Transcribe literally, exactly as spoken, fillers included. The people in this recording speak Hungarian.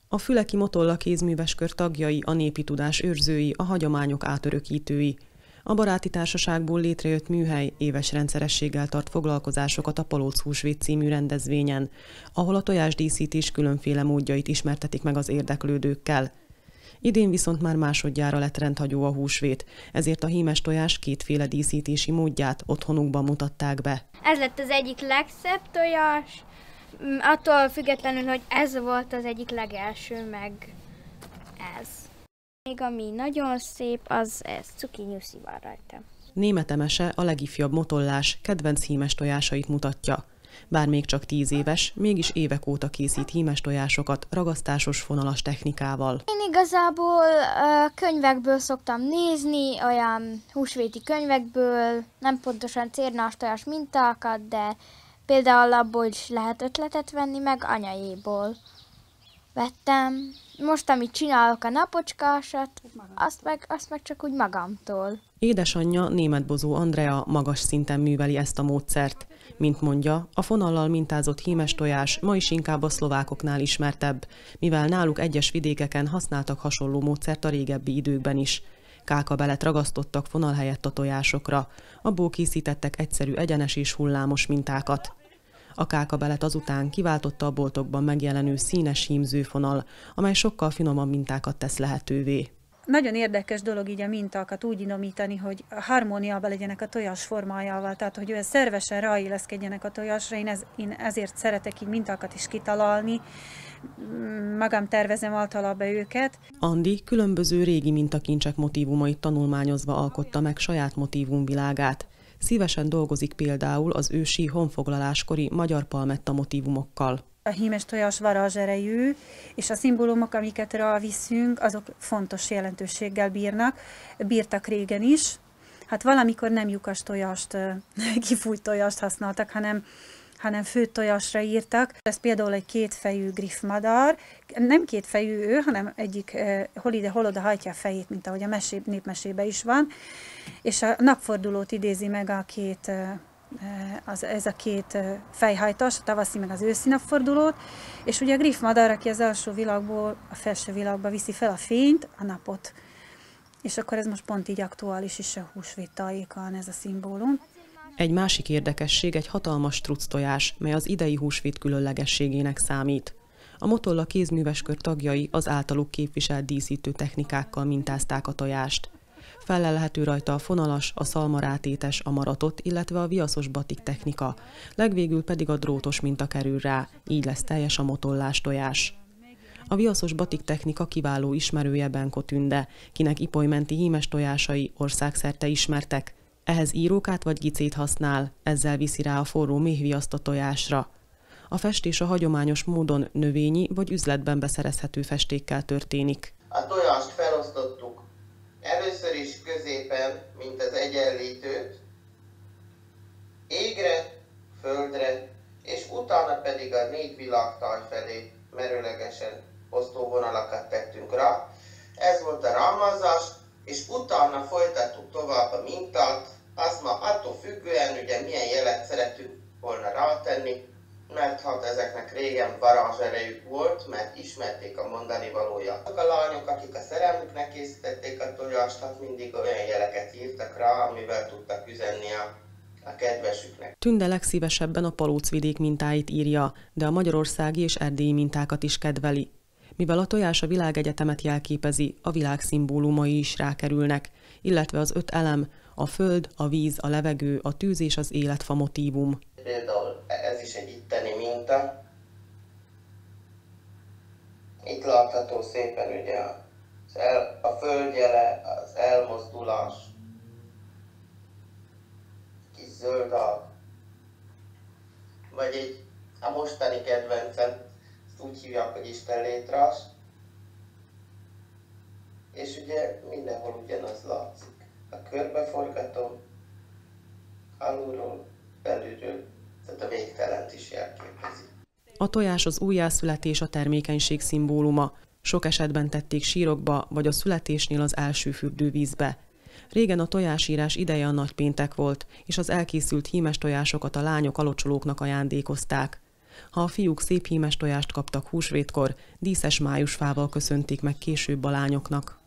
A Füleki Motolla kézműveskör tagjai, a népi tudás őrzői, a hagyományok átörökítői. A baráti társaságból létrejött műhely éves rendszerességgel tart foglalkozásokat a Palóc Húsvét című rendezvényen, ahol a tojásdíszítés különféle módjait ismertetik meg az érdeklődőkkel. Idén viszont már másodjára lett rendhagyó a húsvét, ezért a hímes tojás kétféle díszítési módját otthonukban mutatták be. Ez lett az egyik legszebb tojás, attól függetlenül, hogy ez volt az egyik legelső, meg ez. Még ami nagyon szép, az ez, cuki-nyuszi van rajta. Németh Emese, a legifjabb motollás, kedvenc hímes tojásait mutatja. Bár még csak tíz éves, mégis évek óta készít hímes tojásokat ragasztásos fonalas technikával. Én igazából uh, könyvekből szoktam nézni, olyan húsvéti könyvekből, nem pontosan cérnás tojás mintákat, de például abból is lehet ötletet venni, meg anyaiból vettem. Most, amit csinálok, a napocskásat, azt meg, azt meg csak úgy magamtól. Édesanyja, Németh Bozó Andrea magas szinten műveli ezt a módszert. Mint mondja, a fonallal mintázott hímes tojás ma is inkább a szlovákoknál ismertebb, mivel náluk egyes vidékeken használtak hasonló módszert a régebbi időkben is. Kálkabelet ragasztottak fonal helyett a tojásokra, abból készítettek egyszerű egyenes és hullámos mintákat. A kálkabelet azután kiváltotta a boltokban megjelenő színes hímzőfonal, amely sokkal finomabb mintákat tesz lehetővé. Nagyon érdekes dolog így a mintákat úgy inomítani, hogy harmóniában legyenek a tojás formájával, tehát hogy olyan szervesen ráilleszkedjenek a tojásra. Én, ez, én ezért szeretek így mintákat is kitalálni, magam tervezem általában őket. Andi különböző régi mintakincsek motívumait tanulmányozva alkotta meg saját motívumvilágát. Szívesen dolgozik például az ősi honfoglaláskori magyar palmetta motívumokkal. A hímes tojás varázserejű, és a szimbólumok, amiket ráviszünk, azok fontos jelentőséggel bírnak. Bírtak régen is. Hát valamikor nem lyukas tojást, kifújt tojást használtak, hanem, hanem főtt tojásra írtak. Ez például egy kétfejű griffmadár. Nem kétfejű ő, hanem egyik hol ide, hol oda hajtja a fejét, mint ahogy a mesé, népmesében is van. És a napfordulót idézi meg a két... Az, ez a két fejhajtás, a tavaszi meg az őszi napfordulót, és ugye a griffmadár, aki az alsó világból a felső világba viszi fel a fényt, a napot. És akkor ez most pont így aktuális is a húsvét tájékán ez a szimbólum. Egy másik érdekesség egy hatalmas strucctojás, mely az idei húsvét különlegességének számít. A Motolla kézműveskör tagjai az általuk képviselt díszítő technikákkal mintázták a tojást. Fellelhető rajta a fonalas, a szalmarátétes, a maratott, illetve a viaszos batik technika, legvégül pedig a drótos minta kerül rá, így lesz teljes a motollás tojás. A viaszos batik technika kiváló ismerője Benko Tünde, kinek ipolymenti hímes tojásai országszerte ismertek. Ehhez írókát vagy gicét használ, ezzel viszi rá a forró méhviaszt a tojásra. A festés a hagyományos módon növényi vagy üzletben beszerezhető festékkel történik. A tojást felosztottuk. Először is középen, mint az egyenlítőt, égre, földre, és utána pedig a négy világtáj felé merőlegesen osztóvonalakat tettünk rá. Ez volt a rámazás, és utána folytattuk tovább a mintát, azt ma attól függően, ugye milyen jelet szeretünk volna rátenni, mert hát ezeknek régen varázserejük volt, mert ismerték a mondani valóját. Azok a lányok, akik a szerelmüknek készítették a tojást, hát mindig olyan jeleket írtak rá, amivel tudtak üzenni a, a kedvesüknek. Tünde legszívesebben a Palócvidék mintáit írja, de a magyarországi és erdélyi mintákat is kedveli. Mivel a tojás a világegyetemet jelképezi, a világ szimbólumai is rákerülnek, illetve az öt elem, a föld, a víz, a levegő, a tűz és az életfa motívum. Például ez is egy itteni minta. Itt látható szépen ugye az el, a földjele, az elmozdulás, kis zöld alg. Vagy egy, a mostani kedvencem, ezt úgy hívják, hogy Isten létrás. És ugye mindenhol ugyanaz látszik. A körbeforgatom, alulról, belülről, tehát a végtelent is jelképezi. A tojás az újjászületés, a termékenység szimbóluma. Sok esetben tették sírokba, vagy a születésnél az első fürdővízbe. Régen a tojásírás ideje a nagypéntek volt, és az elkészült hímes tojásokat a lányok alocsolóknak ajándékozták. Ha a fiúk szép hímes tojást kaptak húsvétkor, díszes májusfával köszönték meg később a lányoknak.